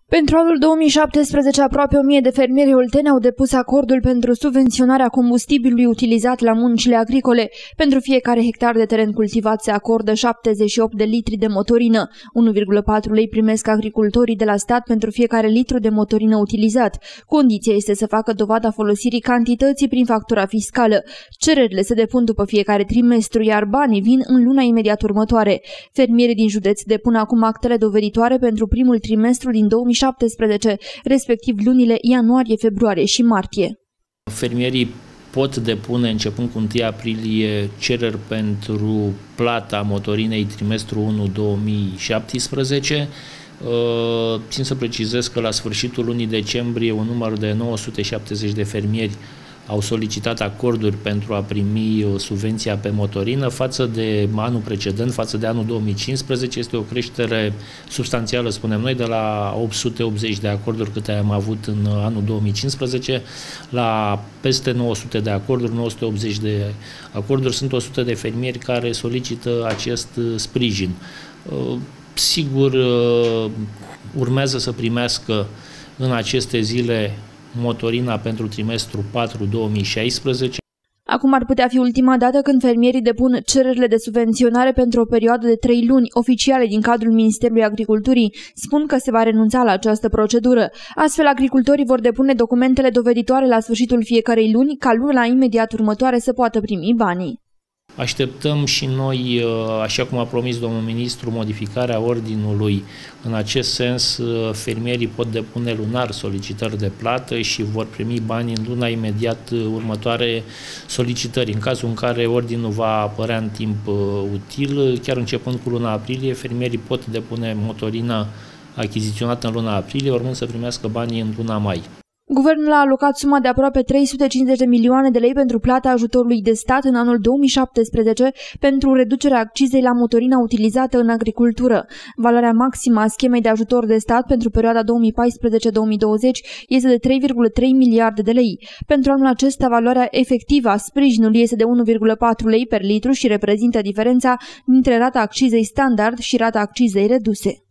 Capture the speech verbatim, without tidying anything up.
Pentru anul două mii șaptesprezece, aproape o mie de fermieri olteni au depus acordul pentru subvenționarea combustibilului utilizat la muncile agricole. Pentru fiecare hectar de teren cultivat se acordă șaptezeci și opt de litri de motorină. unu virgulă patru lei primesc agricultorii de la stat pentru fiecare litru de motorină utilizat. Condiția este să facă dovada folosirii cantității prin factura fiscală. Cererile se depun după fiecare trimestru, iar banii vin în luna imediat următoare. Fermierii din județ depun acum actele doveditoare pentru primul trimestru din două mii șaptesprezece, respectiv lunile ianuarie, februarie și martie. Fermierii pot depune, începând cu întâi aprilie, cereri pentru plata motorinei trimestru unu două mii șaptesprezece. Țin să precizez că la sfârșitul lunii decembrie un număr de nouă sute șaptezeci de fermieri au solicitat acorduri pentru a primi subvenția pe motorină față de anul precedent, față de anul două mii cincisprezece. Este o creștere substanțială, spunem noi, de la opt sute optzeci de acorduri câte am avut în anul două mii cincisprezece la peste nouă sute de acorduri, nouă sute optzeci de acorduri. Sunt o sută de fermieri care solicită acest sprijin. Sigur, urmează să primească în aceste zile motorina pentru trimestru patru două mii șaisprezece. Acum ar putea fi ultima dată când fermierii depun cererile de subvenționare pentru o perioadă de trei luni. Oficiale din cadrul Ministerului Agriculturii spun că se va renunța la această procedură. Astfel, agricultorii vor depune documentele doveditoare la sfârșitul fiecarei luni, ca luna imediat următoare să poată primi banii. Așteptăm și noi, așa cum a promis domnul ministru, modificarea ordinului. În acest sens, fermierii pot depune lunar solicitări de plată și vor primi bani în luna imediat următoare solicitări. În cazul în care ordinul va apărea în timp util, chiar începând cu luna aprilie, fermierii pot depune motorina achiziționată în luna aprilie, urmând să primească banii în luna mai. Guvernul a alocat suma de aproape trei sute cincizeci de milioane de lei pentru plata ajutorului de stat în anul două mii șaptesprezece pentru reducerea accizei la motorina utilizată în agricultură. Valoarea maximă a schemei de ajutor de stat pentru perioada două mii paisprezece două mii douăzeci este de trei virgulă trei miliarde de lei. Pentru anul acesta, valoarea efectivă a sprijinului este de unu virgulă patru lei per litru și reprezintă diferența dintre rata accizei standard și rata accizei reduse.